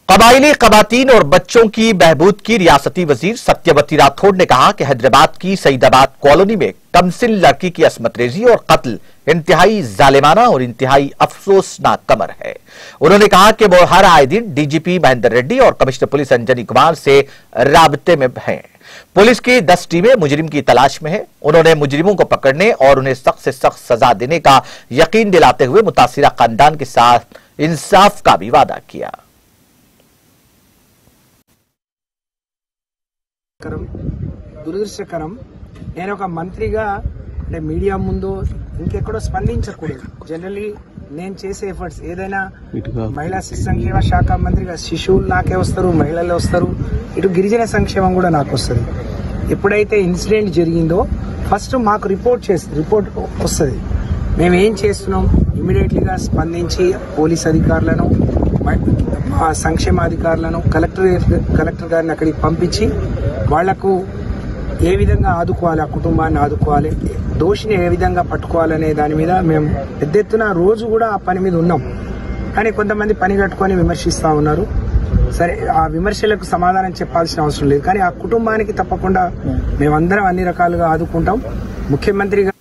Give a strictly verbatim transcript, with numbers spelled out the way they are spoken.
कबायली खवातीन और बच्चों की बहबूद की रियासती वजीर सत्यवती राठौड़ ने कहा कि हैदराबाद की सईदाबाद कॉलोनी में कमसिन लड़की की असमत रेजी और कत्ल इंतहाई जालिमाना और इंतहाई अफसोसनाक कमर है। उन्होंने कहा कि वो हर आए दिन डीजीपी महेंद्र रेड्डी और कमिश्नर पुलिस अंजनी कुमार से राबते में हैं। पुलिस की दस टीमें मुजरिम की तलाश में हैं। उन्होंने मुजरिमों को पकड़ने और उन्हें सख्त से सख्त सजा देने का यकीन दिलाते हुए मुतासिरा खानदान के साथ इंसाफ का भी वादा किया। దురదృష్టకరం నేను ఒక మంత్రిగా అంటే మీడియా ముందు ఇంకెక్కడో స్పందించకూడదు. జనరల్లీ నేను చేసే ఎఫర్ట్స్ ఏదైనా మహిళా శిశు సంక్షేమ శాఖ మంత్రిగా శిశువులు నాకే వస్తారు, మహిళలే వస్తారు, ఇటు గిరిజన సంక్షేమం కూడా నాకు వస్తుంది. ఎప్పుడైతే ఇన్సిడెంట్ జరిగిందో ఫస్ట్ మాకు రిపోర్ట్ చేసి రిపోర్ట్ వస్తుంది. మేము ఏం చేస్తున్నాం ఇమీడియట్లీగా స్పందించి పోలీస్ అధికారులను సంక్షేమ అధికారులను కలెక్టర్ కలెక్టర్ గారిని అక్కడికి పంపించి వాళ్లకు ఏ విధంగా ఆదుకోవాలి, ఆ కుటుంబాన్ని ఆదుకోవాలి, దోషిని ఏ విధంగా పట్టుకోవాలనే దాని మీద మేము పెద్ద ఎత్తున రోజు కూడా ఆ పని మీద ఉన్నాం. కానీ కొంతమంది పని కట్టుకొని విమర్శిస్తా ఉన్నారు. సరే, ఆ విమర్శలకు సమాధానం చెప్పాల్సిన అవసరం లేదు, కానీ ఆ కుటుంబానికి తప్పకుండా మేమందరం అన్ని రకాలుగా ఆదుకుంటాం. ముఖ్యమంత్రిగా